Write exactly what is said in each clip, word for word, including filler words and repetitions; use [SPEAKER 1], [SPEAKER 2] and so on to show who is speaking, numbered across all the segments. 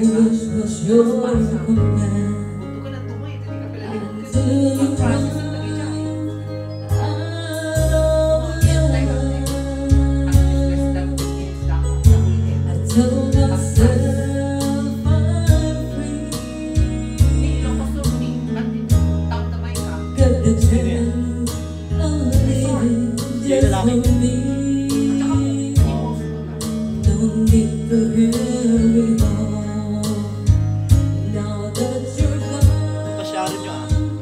[SPEAKER 1] wish was your command. Told myself I'm free. Got the chance of living just for me. Don't need to hurry home now that you're gone.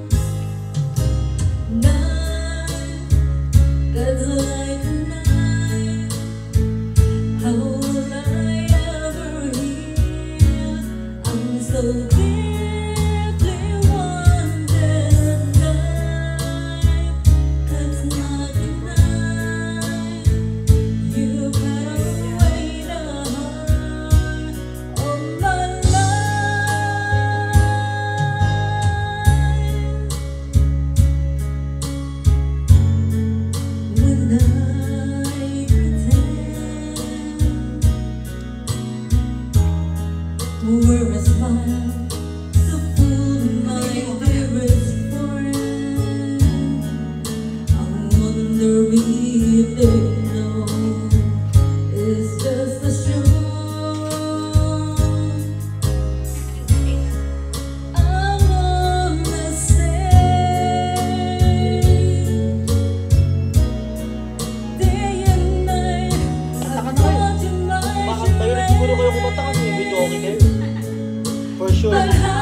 [SPEAKER 1] Night that's like a night. How will I ever heal? I'm so deeply wanted night. That's not the night. You gotta wait on all my life. When I pretend to wear a smile to fool my dearest friend, I wonder if they know it's just a show. I wanna say day and night I thought you might
[SPEAKER 2] Bakit tayo rin siguro kayo kumanta kasi may video okay kayo? For sure.
[SPEAKER 1] but how